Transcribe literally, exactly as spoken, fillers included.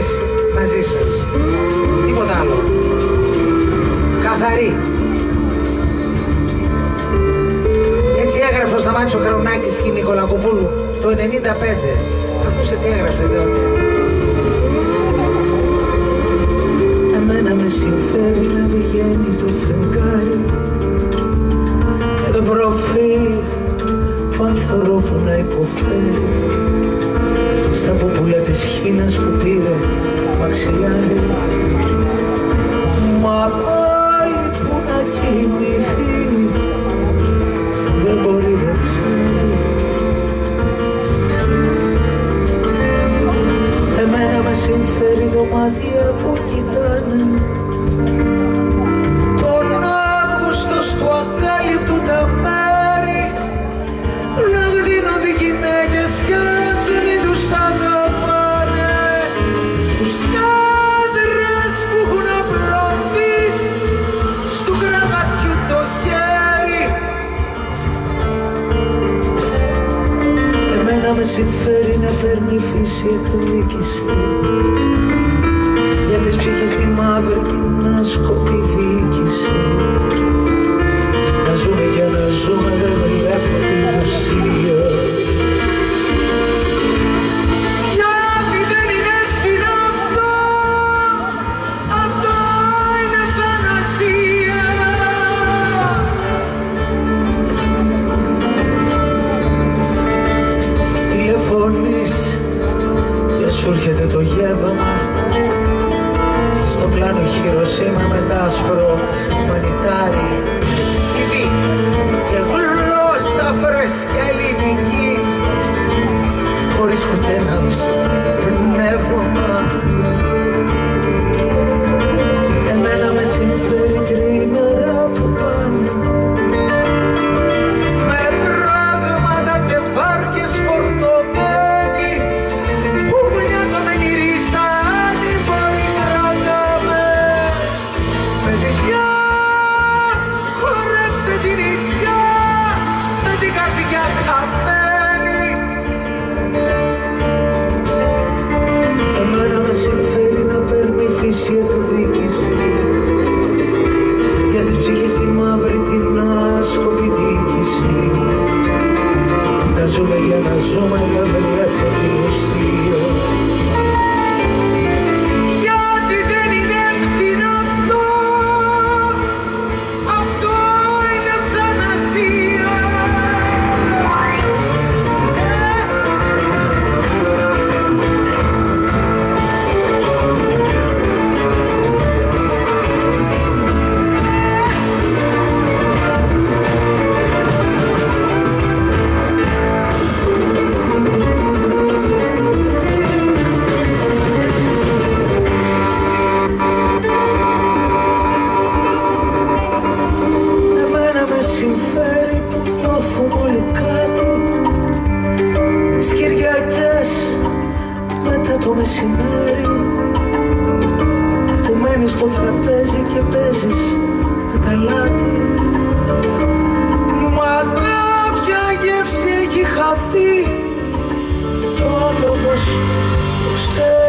σχέση μαζί σας. Τίποτα άλλο. Καθαρή. Έτσι έγραφε ο Σταμάτης ο Χαρουνάκης και η Νικολακοπούλου το ενενήντα πέντε. Ακούστε τι έγραφε τότε. Εμένα με συμφέρει να βγαίνει το φεγγάρι και το προφίλ του ανθρώπου να υποφέρει στα πουπουλιά της χήνας που πήρε μαξιλάρι. Μα πάλι που να κοιμηθεί δεν μπορεί, δεν ξέρει. Εμένα με συμφέρει δωμάτια που κοιτάνε τον Αύγουστο στο ακάλυπτου τα μέρη να δίνονται οι γυναίκες κι ας μην τους αγαπάνε τους άντρες που έχουν απλωθεί στου κρεβατιού το χέρι. Εμένα με συμφέρει να παίρνει φύση εκδίκηση για τις ψυχές τη μαύρη την άσκοπη διοίκηση. Να ζούμε για να ζούμε δεν βλέπω την ουσία. Γιατί δεν είναι εύσυνο αυτό, αυτό είναι θανασία. Τηλεφωνείς και σου έρχεται το γεύμα στο πλάνο Χειροσύμα με τ' άσπρο μανιτάρι και γλώσσα φρέσκια ελληνική χωρίς κουτέ να πνεύμα. Εμένα με συμφέρει τρίμερα που πάνε με πράγματα και βάρκες φορτωμένοι που μοιάζω με γυρίζα την πόλη κρατάμε. Παιδιά, χορέψτε την ίδια με την καρδιά χαμένη. Εμένα με συμφέρει να παίρνει φύση εκδίκηση για τις ψυχές τη μαύρη την άσκοπη διοίκηση. Να ζούμε για να ζούμε δεν βλέπω την ουσία. Γιατί δεν είναι εύσυνο αυτό, αυτό είναι θανασία. Συμφέρει που νιώθουμε όλοι κάτι τις Κυριακές μετά το μεσημέρι που μένεις στο τραπέζι και παίζεις με τα λάτι. Μα κάποια γεύση έχει χαθεί κι ο άνθρωπος το ξέρει.